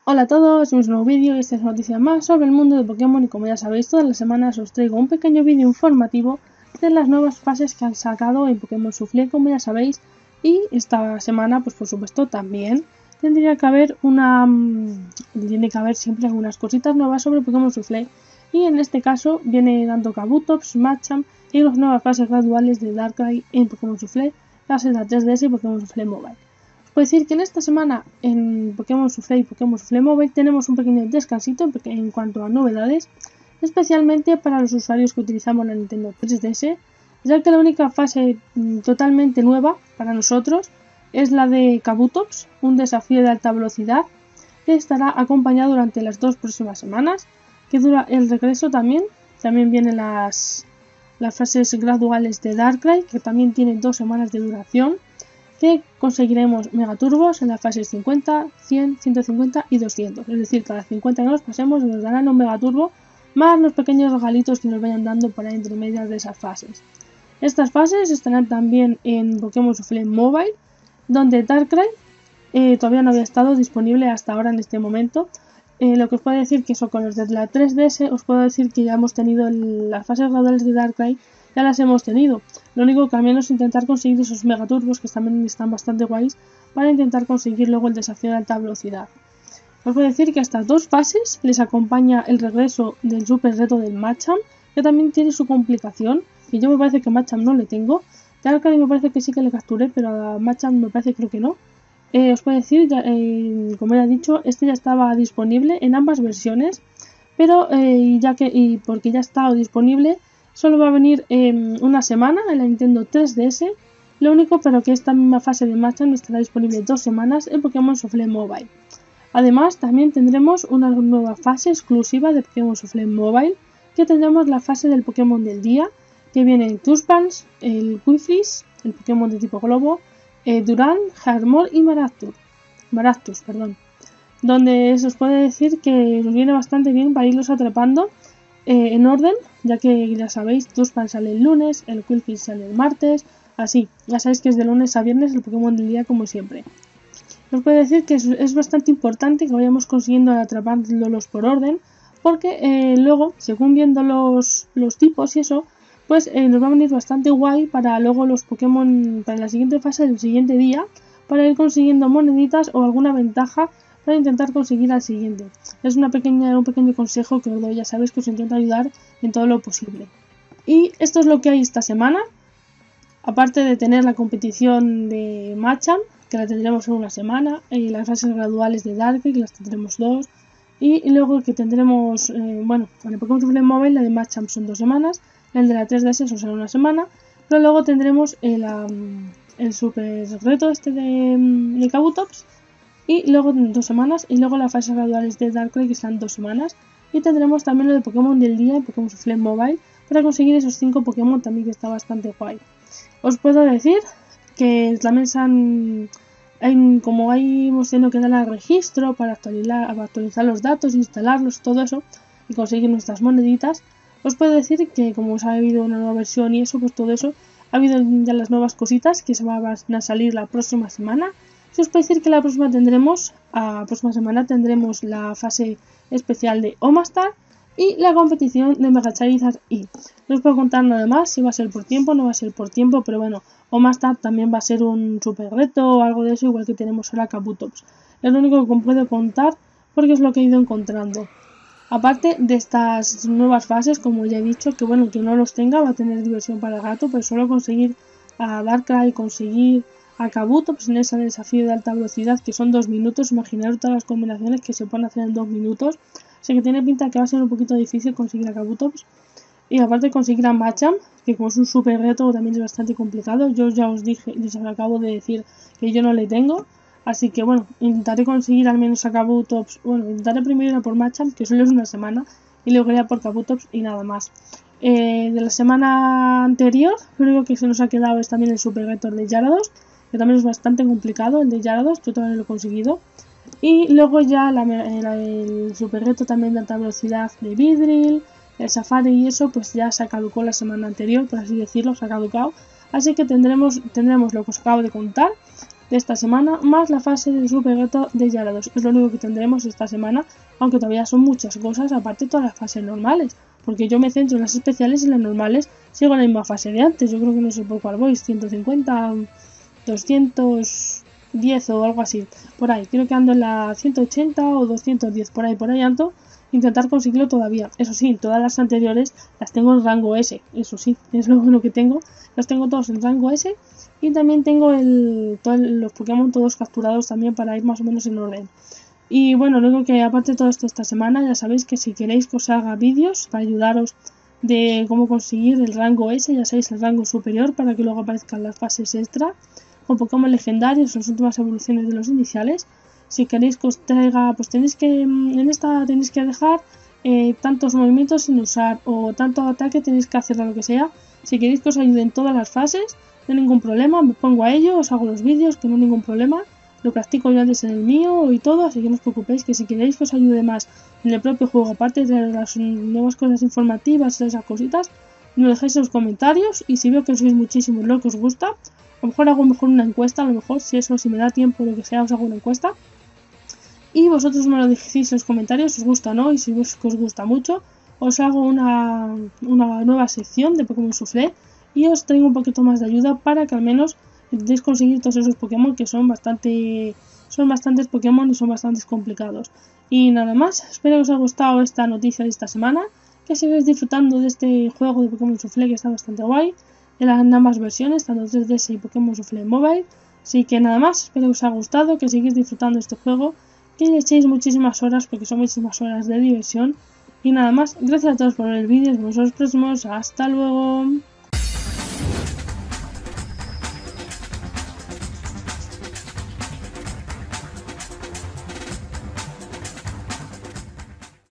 Hola a todos, un nuevo vídeo y esta es noticia más sobre el mundo de Pokémon y como ya sabéis todas las semanas os traigo un pequeño vídeo informativo de las nuevas fases que han sacado en Pokémon Soufflé como ya sabéis y esta semana pues por supuesto también tendría que haber tiene que haber siempre algunas cositas nuevas sobre Pokémon Soufflé y en este caso viene dando Kabutops, Machamp y las nuevas fases graduales de Darkrai en Pokémon Soufflé, fases de 3DS y Pokémon Soufflé Mobile. Puedo decir que en esta semana en Pokémon Soufflé y Pokémon Soufflé Mobile tenemos un pequeño descansito en cuanto a novedades, especialmente para los usuarios que utilizamos la Nintendo 3DS, ya que la única fase totalmente nueva para nosotros es la de Kabutops, un desafío de alta velocidad que estará acompañado durante las 2 próximas semanas, que dura el regreso también. También vienen las fases graduales de Darkrai, que también tienen 2 semanas de duración, que conseguiremos megaturbos en las fases 50, 100, 150 y 200. Es decir, cada 50 que nos pasemos nos darán un megaturbo más los pequeños regalitos que nos vayan dando para entre medias de esas fases. Estas fases estarán también en Pokémon Soufflé Mobile, donde Darkrai todavía no había estado disponible hasta ahora en este momento. Lo que os puedo decir que eso con los de la 3DS os puedo decir que ya hemos tenido las fases graduales de Darkrai, ya las hemos tenido. Lo único que al menos intentar conseguir esos megaturbos que también están bastante guays para intentar conseguir luego el desafío de alta velocidad. Os puedo decir que a estas 2 fases les acompaña el regreso del super reto del Machamp, que también tiene su complicación, y yo me parece que Machamp no le tengo. Darkrai me parece que sí que le capturé, pero a Machamp me parece creo que no. Os puedo decir, como ya he dicho, este ya estaba disponible en ambas versiones, pero porque ya estaba disponible, solo va a venir una semana en la Nintendo 3DS. Lo único, pero que esta misma fase de Machamp estará disponible 2 semanas en Pokémon Soufflé Mobile. Además, también tendremos una nueva fase exclusiva de Pokémon Soufflé Mobile, que tendremos la fase del Pokémon del día, que viene el Tuspans, el Quiflis, el Pokémon de tipo Globo, Durant, Harmor y Maractus, donde se os puede decir que nos viene bastante bien para irlos atrapando en orden, ya que ya sabéis, Tuspan sale el lunes, el Quillfish sale el martes, así, ya sabéis que es de lunes a viernes el Pokémon del día como siempre. Os puedo decir que es bastante importante que vayamos consiguiendo atrapándolos por orden, porque luego, según viendo los tipos y eso, pues nos va a venir bastante guay para luego los Pokémon, para la siguiente fase del siguiente día, para ir consiguiendo moneditas o alguna ventaja para intentar conseguir al siguiente. Es un pequeño consejo que os doy, ya sabéis que os intento ayudar en todo lo posible. Y esto es lo que hay esta semana, aparte de tener la competición de Machamp, que la tendremos en una semana, y las fases graduales de Darkrai, que las tendremos 2, y luego que tendremos, en el Pokémon Soufflé Mobile la de Machamp son 2 semanas, el de la 3DS eso será una semana, pero luego tendremos el super reto de Kabutops, y luego 2 semanas, y luego las fases graduales de Darkrai que serán 2 semanas, y tendremos también lo de Pokémon del día en Pokémon Soufflé Mobile, para conseguir esos 5 Pokémon también, que está bastante guay. Os puedo decir que también como hemos tenido que dar al registro para actualizar los datos, instalarlos, todo eso, y conseguir nuestras moneditas, os puedo decir que como os ha habido una nueva versión y eso, pues todo eso, ha habido ya las nuevas cositas que se van a salir la próxima semana. Y os puedo decir que la próxima semana tendremos la fase especial de Omastar y la competición de Mega Charizard Y. No os puedo contar nada más, si va a ser por tiempo, no va a ser por tiempo, pero bueno, Omastar también va a ser un super reto o algo de eso, igual que tenemos ahora Kabutops. Es lo único que puedo contar porque es lo que he ido encontrando. Aparte de estas nuevas fases, como ya he dicho, que bueno, que no los tenga va a tener diversión para el gato, pero solo conseguir a Darkrai, conseguir a Kabutops en ese desafío de alta velocidad, que son 2 minutos, imaginaros todas las combinaciones que se pueden hacer en 2 minutos. Sé que tiene pinta que va a ser un poquito difícil conseguir a Kabutops. Y aparte conseguir a Machamp, que como es un super reto también es bastante complicado. Yo ya os acabo de decir que yo no le tengo. Así que bueno, intentaré conseguir al menos a Kabutops. Bueno, intentaré primero ir a por Machamp, que solo es una semana, y luego ir a por Kabutops y nada más. De la semana anterior, lo único que se nos ha quedado es también el super reto de Gyarados, que también es bastante complicado, el de Gyarados, yo también lo he conseguido. Y luego ya el super reto también de alta velocidad de Vidril, el Safari y eso, pues ya se caducó la semana anterior, por así decirlo, se ha caducado. Así que tendremos lo que os acabo de contar de esta semana, más la fase del Super Reto de Gyarados. Es lo único que tendremos esta semana, aunque todavía son muchas cosas, aparte de todas las fases normales, porque yo me centro en las especiales y las normales sigo en la misma fase de antes. Yo creo que no sé por cuál voy, 150, 210 o algo así, por ahí. Creo que ando en la 180 o 210, por ahí ando. Intentar conseguirlo todavía. Eso sí, todas las anteriores las tengo en rango S. Eso sí, es lo bueno que tengo. Las tengo todos en rango S. Y también tengo los Pokémon todos capturados también para ir más o menos en orden. Y bueno, luego que aparte de todo esto esta semana, ya sabéis que si queréis que os haga vídeos para ayudaros de cómo conseguir el rango S, ya sabéis, el rango superior, para que luego aparezcan las fases extra con Pokémon legendarios, las últimas evoluciones de los iniciales. Si queréis que os traiga, pues tenéis que dejar tantos movimientos sin usar o tanto ataque, tenéis que hacer lo que sea. Si queréis que os ayude en todas las fases, no hay ningún problema, me pongo a ello, os hago los vídeos, que no hay ningún problema. Lo practico yo antes en el mío y todo, así que no os preocupéis, que si queréis que os ayude más en el propio juego, aparte de las nuevas cosas informativas, esas cositas, me lo dejáis en los comentarios, y si veo que sois muchísimos lo que os gusta, a lo mejor hago mejor una encuesta, a lo mejor si me da tiempo o lo que sea, os hago una encuesta. Y vosotros me lo decís en los comentarios si os gusta o no, y si veis que os gusta mucho, os hago una nueva sección de Pokémon Soufflé y os traigo un poquito más de ayuda para que al menos intentéis conseguir todos esos Pokémon que son bastantes Pokémon y son bastante complicados. Y nada más, espero que os haya gustado esta noticia de esta semana, que sigáis disfrutando de este juego de Pokémon Soufflé que está bastante guay, de las ambas versiones, tanto 3DS y Pokémon Soufflé Mobile. Así que nada más, espero que os haya gustado, que sigáis disfrutando de este juego, que le echéis muchísimas horas, porque son muchísimas horas de diversión. Y nada más, gracias a todos por ver el vídeo, nos vemos en los próximos, hasta luego.